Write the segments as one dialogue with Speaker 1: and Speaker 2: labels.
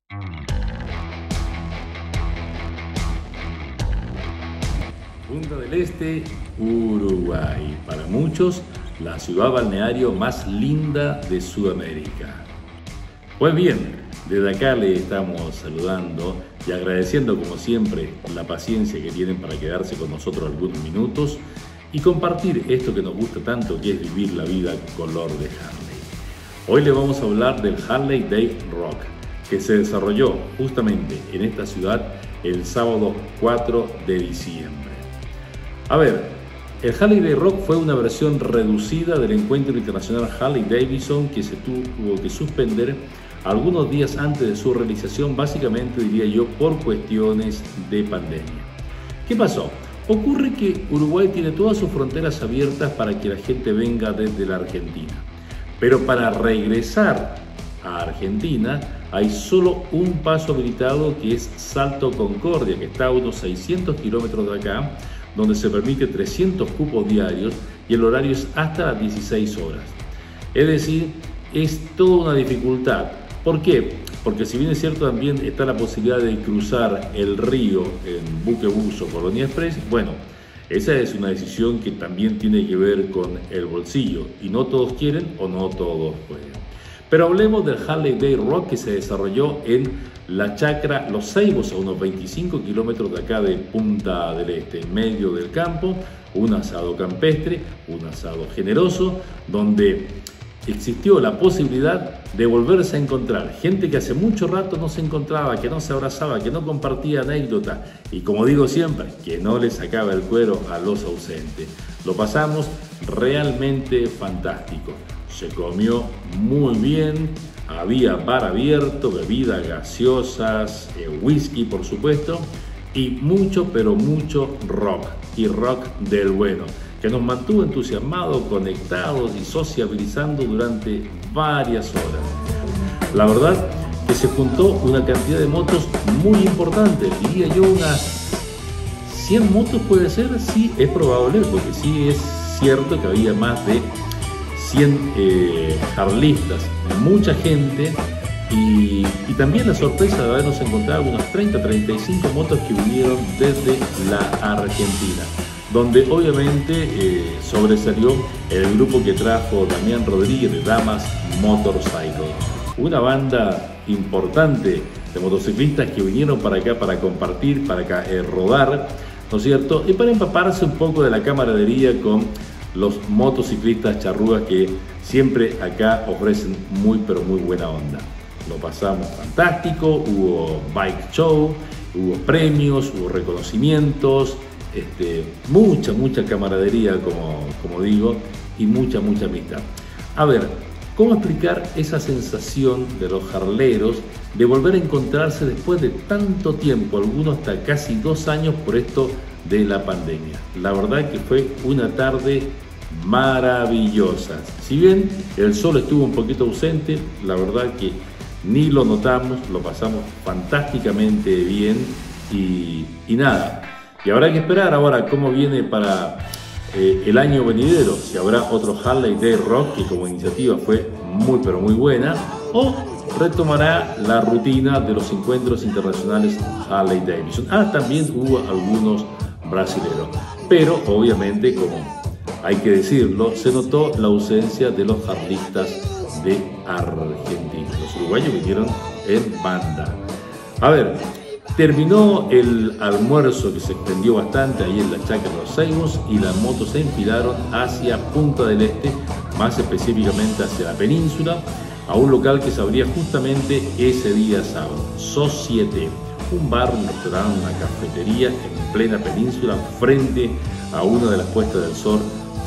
Speaker 1: Punta del Este, Uruguay. Para muchos, la ciudad balneario más linda de Sudamérica. Pues bien, desde acá le estamos saludando y agradeciendo como siempre la paciencia que tienen para quedarse con nosotros algunos minutos y compartir esto que nos gusta tanto, que es vivir la vida color de Harley. Hoy le vamos a hablar del Harley Day Rock, que se desarrolló justamente en esta ciudad el sábado 4 de diciembre. A ver, el Harley Day Rock fue una versión reducida del encuentro internacional Harley Davidson que se tuvo que suspender algunos días antes de su realización, básicamente diría yo por cuestiones de pandemia. ¿Qué pasó? Ocurre que Uruguay tiene todas sus fronteras abiertas para que la gente venga desde la Argentina, pero para regresar a Argentina hay solo un paso habilitado, que es Salto Concordia, que está a unos 600 kilómetros de acá, donde se permite 300 cupos diarios y el horario es hasta las 16 horas. Es decir, es toda una dificultad. ¿Por qué? Porque si bien es cierto, también está la posibilidad de cruzar el río en buquebús o Colonia Express, bueno, esa es una decisión que también tiene que ver con el bolsillo y no todos quieren o no todos pueden. Pero hablemos del Harley Day Rock, que se desarrolló en la chacra Los Ceibos, a unos 25 kilómetros de acá de Punta del Este, en medio del campo, un asado campestre, un asado generoso, donde existió la posibilidad de volverse a encontrar gente que hace mucho rato no se encontraba, que no se abrazaba, que no compartía anécdotas y, como digo siempre, que no le sacaba el cuero a los ausentes. Lo pasamos realmente fantástico. Se comió muy bien, había bar abierto, bebidas gaseosas, whisky por supuesto, y mucho, pero mucho rock, y rock del bueno, que nos mantuvo entusiasmados, conectados y sociabilizando durante varias horas. La verdad que se juntó una cantidad de motos muy importante, diría yo unas 100 motos puede ser, sí, es probable, porque sí es cierto que había más de 100 harlistas, mucha gente y también la sorpresa de habernos encontrado unas 30-35 motos que vinieron desde la Argentina, donde obviamente sobresalió el grupo que trajo Damián Rodríguez de Damas Motorcycle, una banda importante de motociclistas que vinieron para acá para compartir, para acá, rodar, ¿no es cierto? Y para empaparse un poco de la camaradería con los motociclistas charrúas que siempre acá ofrecen muy pero muy buena onda. Lo pasamos fantástico, hubo bike show, hubo premios, hubo reconocimientos, mucha camaradería como digo, y mucha amistad. A ver, ¿cómo explicar esa sensación de los harleros de volver a encontrarse después de tanto tiempo, algunos hasta casi 2 años por esto de la pandemia? La verdad que fue una tarde maravillosa. Si bien el sol estuvo un poquito ausente, la verdad que ni lo notamos, lo pasamos fantásticamente bien y nada. Y habrá que esperar ahora cómo viene para el año venidero, si habrá otro Harley Day Rock, que como iniciativa fue muy pero muy buena, o retomará la rutina de los encuentros internacionales Harley Davidson. También hubo algunos brasileños, pero obviamente, como hay que decirlo, se notó la ausencia de los harlistas de Argentina. Los uruguayos vinieron en banda. A ver, terminó el almuerzo, que se extendió bastante ahí en la chacra de Los Ceibos, y las motos se enfilaron hacia Punta del Este, más específicamente hacia la península, a un local que se abría justamente ese día sábado, Societe, un bar, un restaurante, una cafetería en plena península, frente a una de las puestas del sol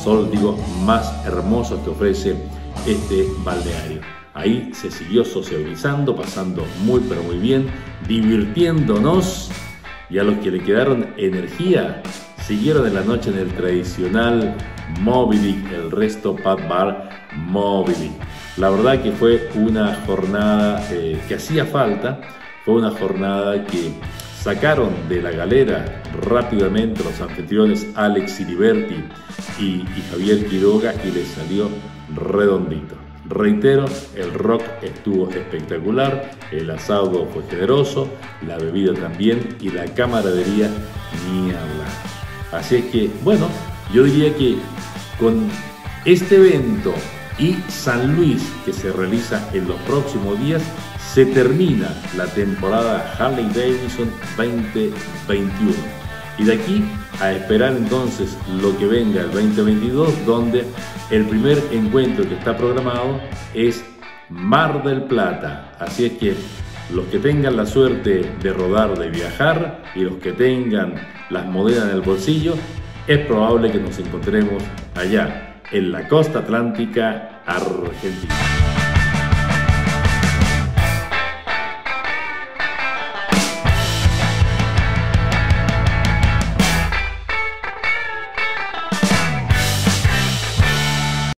Speaker 1: más hermosos que ofrece este balneario. Ahí se siguió sociabilizando, pasando muy pero muy bien, divirtiéndonos, y a los que le quedaron energía siguieron en la noche en el tradicional Moby Dick, el resto Pub Bar Moby Dick. La verdad que fue una jornada que hacía falta, fue una jornada que sacaron de la galera rápidamente los anfitriones Alex Siliberti y Javier Quiroga, y les salió redondito. Reitero, el rock estuvo espectacular, el asado fue generoso, la bebida también y la camaradería ni hablar. Así es que, bueno, yo diría que con este evento y San Luis que se realiza en los próximos días, se termina la temporada Harley Davidson 2021. Y de aquí a esperar entonces lo que venga el 2022, donde el primer encuentro que está programado es Mar del Plata. Así es que los que tengan la suerte de rodar, de viajar, y los que tengan las monedas en el bolsillo, es probable que nos encontremos allá en la costa atlántica argentina.